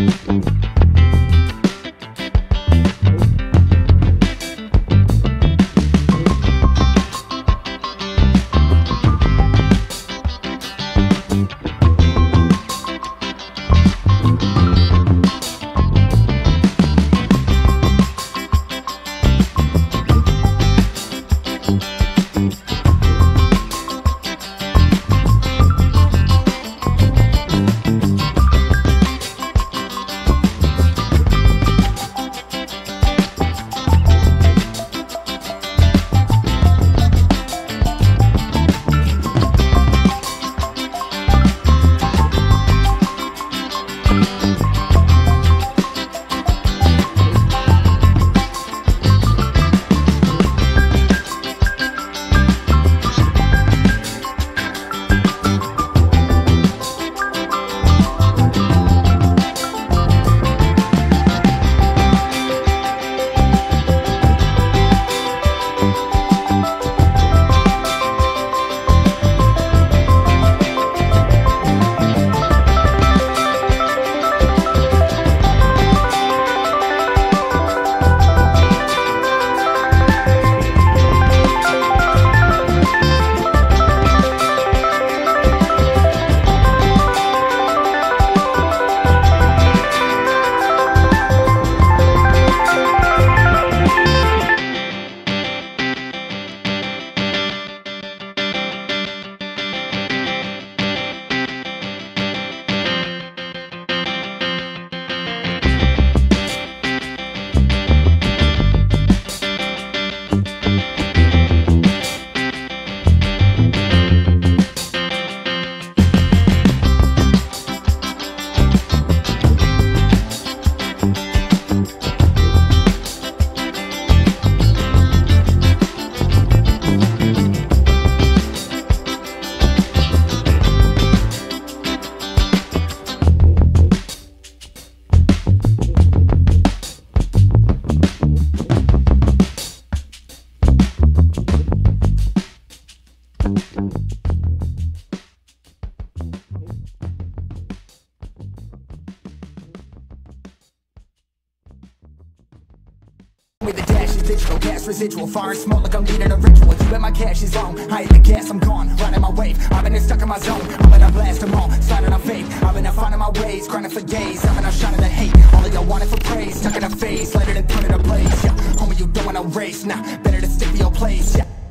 With the dash is digital, gas residual, fire smoke like I'm leading a ritual. You bet my cash is long, I hit the gas, I'm gone, riding my wave. I've been stuck in my zone, I'm gonna blast them all, sliding on faith. I've been finding my ways, grinding for days. I've been shining the hate, all of y'all wanted for praise. Stuck in a phase, let it and turn it a blaze. Yeah, homie, you don't wanna race, nah, better to stick to your place. Yeah.